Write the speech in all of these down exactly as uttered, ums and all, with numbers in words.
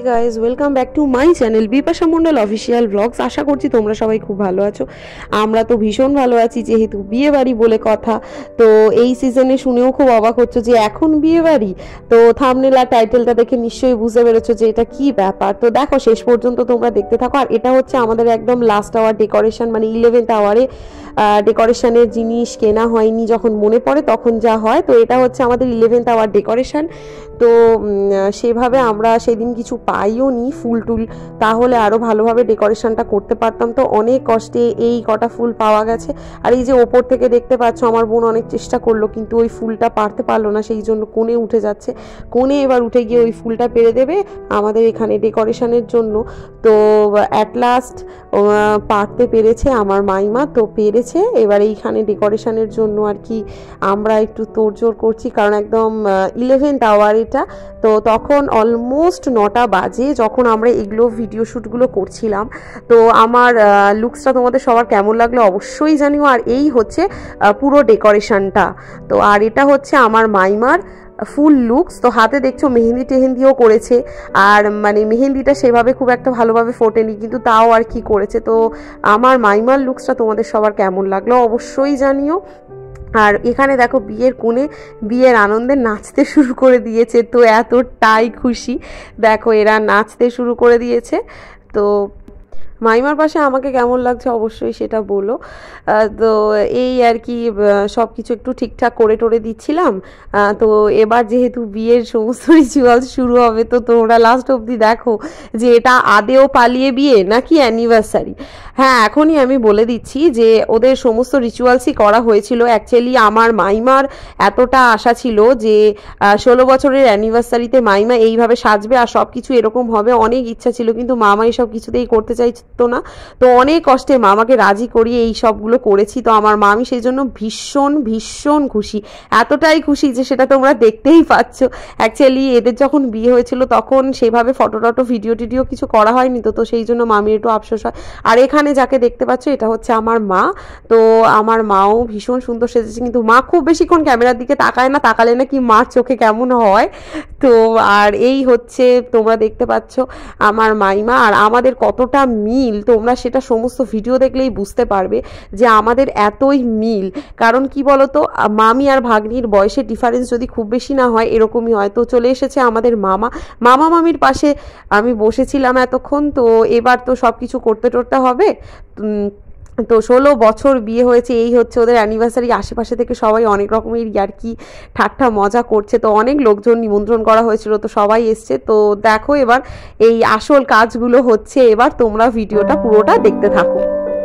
Guys, welcome back to my channel Bipasha Mondal official blogs. আশা করছি তোমরা সবাই খুব ভালো আছো। আমরা তো ভীষণ ভালো আছি, যেহেতু বিয়ে বাড়ি বলে কথা। তো এই সিজনে শুনেও খুব অবাক হচ্ছে যে এখন বিয়ে বাড়ি। তো থাম্বনেল আর টাইটেলটা দেখে নিশ্চয়ই বুঝতে পেরেছো যে এটা কি ব্যাপার। তো দেখো, শেষ পর্যন্ত তোমরা দেখতে থাকো। আর এটা হচ্ছে আমাদের একদম লাস্ট আওয়ার ডেকোরেশন, মানে ইলেভেন্থ আওয়ারে ডেকোরেশনের জিনিস কেনা হয়নি, যখন মনে পড়ে তখন যা হয়। তো এটা হচ্ছে আমাদের ইলেভেন্থ আওয়ার ডেকোরেশন। তো সেভাবে আমরা সেদিন কিছু পাইও নি ফুল টুল, তাহলে আরও ভালোভাবে ডেকোরেশনটা করতে পারতাম। তো অনেক কষ্টে এই কটা ফুল পাওয়া গেছে। আর এই যে ওপর থেকে দেখতে পাচ্ছ, আমার বোন অনেক চেষ্টা করলো কিন্তু ওই ফুলটা পারতে পারলো না, সেই জন্য কোণে উঠে যাচ্ছে। কোণে এবার উঠে গিয়ে ওই ফুলটা পেরে দেবে আমাদের এখানে ডেকোরেশনের জন্য। তো অ্যাট লাস্ট পারতে পেরেছে আমার মাইমা, তো পেরেছে। এবার এইখানে ডেকোরেশনের জন্য আর কি আমরা একটু তোড়জোড় করছি, কারণ একদম ইলেভেন্থ আওয়ার এটা। তো তখন অলমোস্ট নটা বাজে যখন আমরা এগুলো ভিডিও শ্যুটগুলো করছিলাম। তো আমার লুকসটা তোমাদের সবার কেমন লাগলো অবশ্যই জানিও। আর এই হচ্ছে পুরো ডেকোরেশনটা। তো আর এটা হচ্ছে আমার মাইমার ফুল লুকস। তো হাতে দেখছো মেহেন্দি টেহেন্দিও করেছে, আর মানে মেহেন্দিটা সেভাবে খুব একটা ভালোভাবে ফোটেনি, কিন্তু তাও আর কি করেছে। তো আমার মাইমার লুকসটা তোমাদের সবার কেমন লাগলো অবশ্যই জানিও। আর এখানে দেখো বিয়ের কোণে বিয়ের আনন্দে নাচতে শুরু করে দিয়েছে। তো এতটাই খুশি, দেখো এরা নাচতে শুরু করে দিয়েছে। তো মাইমার পাশে আমাকে কেমন লাগছে অবশ্যই সেটা বলো। তো এই আর কি সব কিছু একটু ঠিকঠাক করে টোরে দিচ্ছিলাম। তো এবার যেহেতু বিয়ের সমস্ত রিচুয়ালস শুরু হবে, তো তোমরা লাস্ট অবধি দেখো যে এটা আদেও পালিয়ে বিয়ে নাকি অ্যানিভার্সারি। হ্যাঁ, এখনই আমি বলে দিচ্ছি যে ওদের সমস্ত রিচুয়ালসই করা হয়েছিল। অ্যাকচুয়ালি আমার মাইমার এতটা আশা ছিল যে ষোলো বছরের অ্যানিভার্সারিতে মাইমা এইভাবে সাজবে আর সব কিছু এরকম হবে, অনেক ইচ্ছা ছিল, কিন্তু মামা এইসব কিছুতেই করতে চাইছে তো না। তো অনেক কষ্টে মামাকে রাজি করিয়ে এই সবগুলো করেছি। তো আমার মামি সেই জন্য ভীষণ ভীষণ খুশি, এতটাই খুশি যে সেটা তোমরা দেখতেই পাচ্ছ। অ্যাকচুয়ালি এদের যখন বিয়ে হয়েছিল তখন সেভাবে ফটো টটো ভিডিও টিডিও কিছু করা হয়নি, তো তো সেই জন্য মামির একটু আফসোস হয়। আর এখানে যাকে দেখতে পাচ্ছ এটা হচ্ছে আমার মা। তো আমার মাও ভীষণ সুন্দর সেজেছে, কিন্তু মা খুব বেশিক্ষণ ক্যামেরার দিকে তাকায় না, তাকালে না কি মার চোখে কেমন হয়। তো আর এই হচ্ছে তোমরা দেখতে পাচ্ছ আমার মাইমা। আর আমাদের কতটা মিল তোমরা সেটা সমস্ত ভিডিও দেখলেই বুঝতে পারবে যে আমাদের এতই মিল। কারণ কি বলতো, মামি আর ভাগ্নির বয়সের ডিফারেন্স যদি খুব বেশি না হয় এরকমই হয়। তো চলে এসেছে আমাদের মামা, মামা মামির পাশে আমি বসেছিলাম এতক্ষণ। তো এবার তো সব কিছু করতে টরতে হবে। তো ষোলো বছর বিয়ে হয়েছে, এই হচ্ছে ওদের অ্যানিভার্সারি। আশেপাশে থেকে সবাই অনেক রকমের ইয়ার্কি ঠাট্টা মজা করছে। তো অনেক লোকজন নিমন্ত্রণ করা হয়েছিল, তো সবাই এসছে। তো দেখো এবার এই আসল কাজগুলো হচ্ছে, এবার তোমরা ভিডিওটা পুরোটা দেখতে থাকো।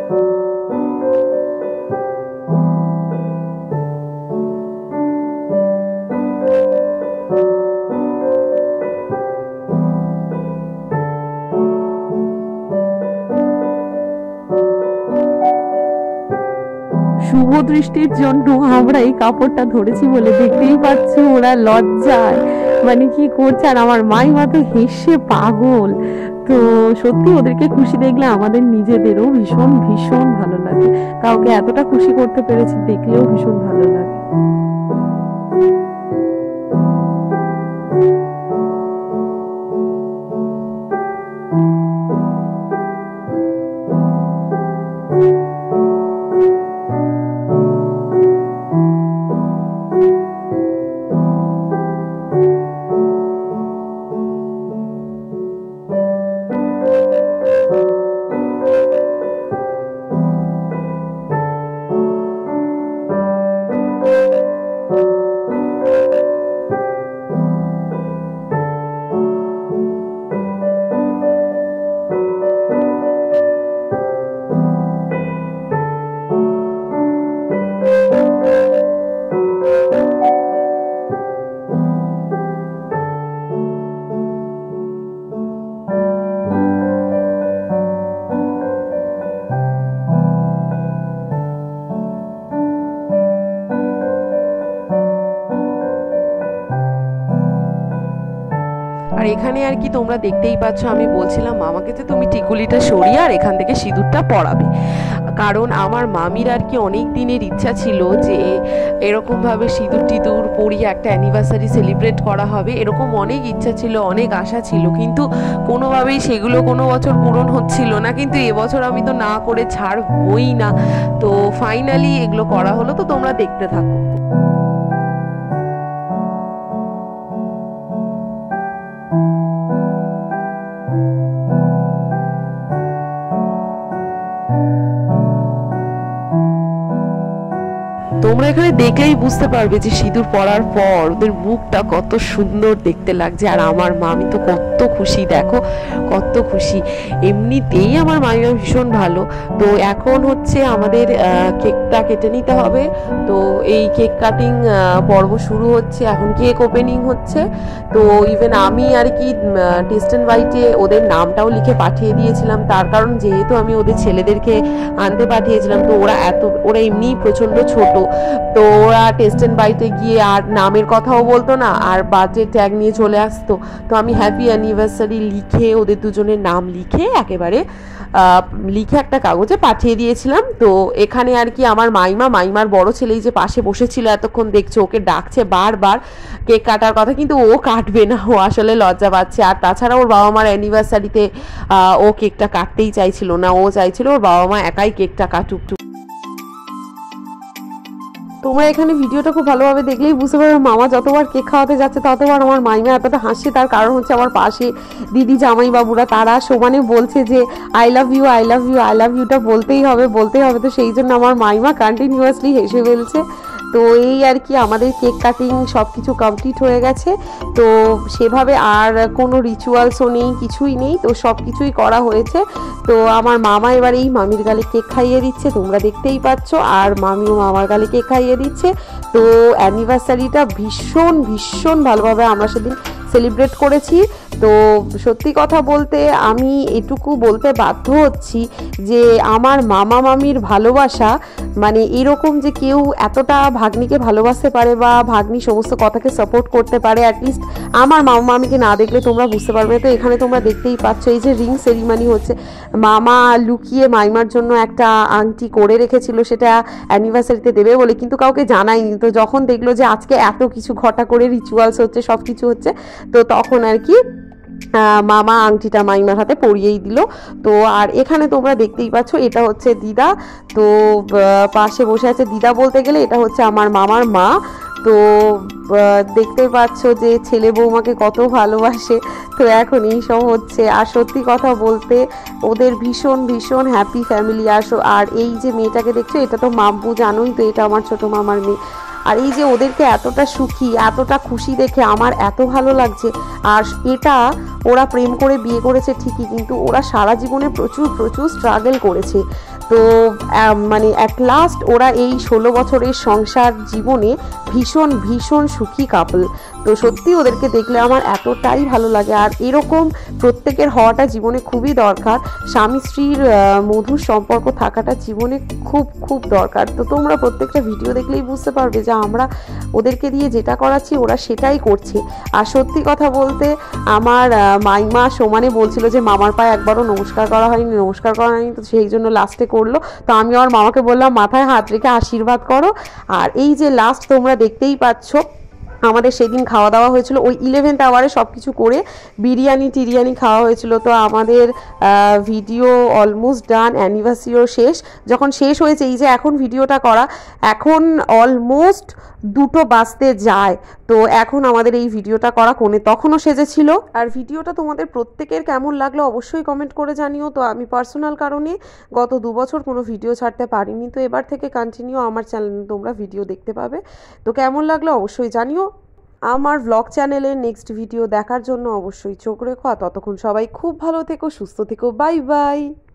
শুভ দৃষ্টির জন্য আমরা এই কাপড়টা ধরেছি বলে দেখতেই পাচ্ছ ওরা লজ্জায় মানে কি করছে। আর আমার মাইমা তো হেসে পাগল। তো সত্যি ওদেরকে খুশি দেখলে আমাদের নিজেদেরও ভীষণ ভীষণ ভালো লাগে। কাউকে এতটা খুশি করতে পেরেছি দেখলেও ভীষণ ভালো লাগে। আর এখানে আর কি তোমরা দেখতেই পাচ্ছ, আমি বলছিলাম মামাকে যে তুমি টিকুলিটা সরিয়ে আর এখান থেকে সিঁদুরটা পরাবে। কারণ আমার মামির আর কি অনেক দিনের ইচ্ছা ছিল যে এরকমভাবে সিঁদুর টিঁদুর পরিয়ে একটা অ্যানিভার্সারি সেলিব্রেট করা হবে, এরকম অনেক ইচ্ছা ছিল, অনেক আশা ছিল, কিন্তু কোনোভাবেই সেগুলো কোনো বছর পূরণ হচ্ছিল না। কিন্তু এবছর আমি তো না করে ছাড়বই না, তো ফাইনালি এগুলো করা হলো। তো তোমরা দেখতে থাকো। তোমরা এখানে দেখলেই বুঝতে পারবে যে সিঁদুর পরার পর ওদের মুখটা কত সুন্দর দেখতে লাগছে। আর আমার মামি তো কত খুশি, দেখো কত খুশি। এমনিতেই আমার মামিমা ভীষণ ভালো। তো এখন হচ্ছে আমাদের কেকটা কেটে নিতে হবে। তো এই কেক কাটিং পর্ব শুরু হচ্ছে, এখন কেক ওপেনিং হচ্ছে। তো ইভেন আমি আর কি টেস্ট অ্যান্ড বাইটে ওদের নামটাও লিখে পাঠিয়ে দিয়েছিলাম, তার কারণ যেহেতু আমি ওদের ছেলেদেরকে আনতে পাঠিয়েছিলাম, তো ওরা এত ওরা এমনিই প্রচণ্ড ছোট, তো ওরা টেস্ট অ্যান্ড বাইটে গিয়ে আর নামের কথাও বলতো না, আর বার্থডে ট্যাগ নিয়ে চলে আসতো। তো আমি হ্যাপি অ্যানিভার্সারি লিখে ওদের দুজনের নাম লিখে একেবারে লিখে একটা কাগজে পাঠিয়ে দিয়েছিলাম। তো এখানে আর কি আমার মাইমা মাইমার বড় ছেলেই যে পাশে বসেছিল এতক্ষণ, দেখছে ওকে ডাকছে বারবার কেক কাটার কথা, কিন্তু ও কাটবে না, ও আসলে লজ্জা পাচ্ছে। আর তাছাড়া ওর বাবা মার অ্যানিভার্সারিতে ও কেকটা কাটতেই চাইছিল না, ও চাইছিল ওর বাবা মা একাই কেকটা কাটুক। তোমরা এখানে ভিডিওটা খুব ভালোভাবে দেখলেই বুঝতে পারবে মামা যতবার কেক খাওয়াতে যাচ্ছে ততবার আমার মাইমা এতটা হাসছে। তার কারণ হচ্ছে আমার পাশে দিদি জামাই বাবুরা তারা সমানে বলছে যে I love you I love you I love ইউটা বলতেই হবে বলতেই হবে। তো সেই জন্য আমার মাইমা কন্টিনিউয়াসলি হেসে ফেলছে। তো এই আর কি আমাদের কেক কাটিং সব কিছু কমপ্লিট হয়ে গেছে। তো সেভাবে আর কোনো রিচুয়ালসও নেই, কিছুই নেই, তো সব কিছুই করা হয়েছে। তো আমার মামা এবার এই মামির গালে কেক খাইয়ে দিচ্ছে, তোমরা দেখতেই পাচ্ছ, আর মামিও মামার গালে কেক খাইয়ে দিচ্ছে। তো অ্যানিভার্সারিটা ভীষণ ভীষণ ভালোভাবে আমরা সেদিন সেলিব্রেট করেছি। তো সত্যি কথা বলতে আমি এটুকু বলতে বাধ্য হচ্ছি যে আমার মামা মামির ভালোবাসা মানে এরকম যে কেউ এতটা ভাগ্নিকে ভালোবাসতে পারে বা ভাগ্নি সমস্ত কথাকে সাপোর্ট করতে পারে, অ্যাটলিস্ট আমার মামা মামিকে না দেখলে তোমরা বুঝতে পারবে। তো এখানে তোমরা দেখতেই পাচ্ছ এই যে রিং সেরিমানি হচ্ছে, মামা লুকিয়ে মাইমার জন্য একটা আংটি করে রেখেছিল, সেটা অ্যানিভার্সারিতে দেবে বলে, কিন্তু কাউকে জানায়নি। তো যখন দেখলো যে আজকে এত কিছু ঘটা করে রিচুয়ালস হচ্ছে, সব কিছু হচ্ছে, তো তখন আর কি মামা আংটিটা মাইমার হাতে পরিয়েই দিল। তো আর এখানে তোমরা দেখতেই পাচ্ছ এটা হচ্ছে দিদা, তো পাশে বসে আছে দিদা, বলতে গেলে এটা হচ্ছে আমার মামার মা। তো দেখতে পাচ্ছ যে ছেলে বৌমাকে কত ভালোবাসে। তো এখন এই সব হচ্ছে, আর সত্যি কথা বলতে ওদের ভীষণ ভীষণ হ্যাপি ফ্যামিলি। আসো, আর এই যে মেয়েটাকে দেখছো এটা তো মাম্পু, জানোই তো এটা আমার ছোট মামার মেয়ে। আর এই যে ওদেরকে এতটা সুখী এতটা খুশি দেখে আমার এত ভালো লাগছে। আর এটা ওরা প্রেম করে বিয়ে করেছে ঠিকই, কিন্তু ওরা সারা জীবনে প্রচুর প্রচুর স্ট্রাগল করেছে। তো মানে অ্যাট লাস্ট ওরা এই ষোলো বছরের সংসার জীবনে ভীষণ ভীষণ সুখী কাপল। তো সত্যি ওদেরকে দেখলে আমার এতটাই ভালো লাগে। আর এরকম প্রত্যেকের হওয়াটা জীবনে খুবই দরকার, স্বামী স্ত্রীর মধুর সম্পর্ক থাকাটা জীবনে খুব খুব দরকার। তো তোমরা প্রত্যেকটা ভিডিও দেখলেই বুঝতে পারবে যে আমরা ওদেরকে দিয়ে যেটা করাচ্ছি ওরা সেটাই করছে। আর সত্যি কথা বলতে আমার মাইমা সমানে বলছিল যে মামার পায়ে একবারও নমস্কার করা হয়নি নমস্কার করা হয়নি তো সেই জন্য লাস্টে করলো। তো আমি আমার মামাকে বললাম মাথায় হাত রেখে আশীর্বাদ করো। আর এই যে লাস্ট তোমরা দেখতেই পাচ্ছ আমাদের সেদিন খাওয়া দাওয়া হয়েছিল ওই ইলেভেন্থ আওয়ারে, সব কিছু করে বিরিয়ানি টিরিয়ানি খাওয়া হয়েছিল। তো আমাদের ভিডিও অলমোস্ট ডান, অ্যানিভার্সারিও শেষ। যখন শেষ হয়েছে এই যে এখন ভিডিওটা করা, এখন অলমোস্ট দুটো বাজতে যায়। তো এখন আমাদের এই ভিডিওটা করা কোণে তখনও সেজেছিল। আর ভিডিওটা তোমাদের প্রত্যেকের কেমন লাগলো অবশ্যই কমেন্ট করে জানিও। তো আমি পার্সোনাল কারণে গত দু বছর কোনো ভিডিও ছাড়তে পারিনি, তো এবার থেকে কন্টিনিউ আমার চ্যানেলে তোমরা ভিডিও দেখতে পাবে। তো কেমন লাগলো অবশ্যই জানিও। আমার ব্লগ চ্যানেলের নেক্সট ভিডিও দেখার জন্য অবশ্যই চোখ রেখো। ততক্ষণ সবাই খুব ভালো থেকো, সুস্থ থেকো, বাই বাই।